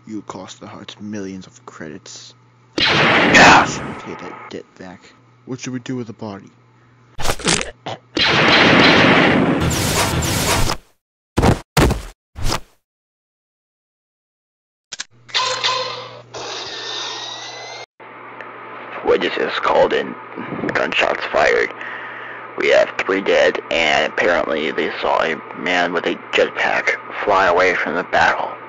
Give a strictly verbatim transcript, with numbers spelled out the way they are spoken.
You cost the Huts millions of credits. Yeah. You should pay that debt back. What should we do with the body? Witnesses called in. Gunshots fired. We have three dead, and apparently they saw a man with a jetpack fly away from the battle.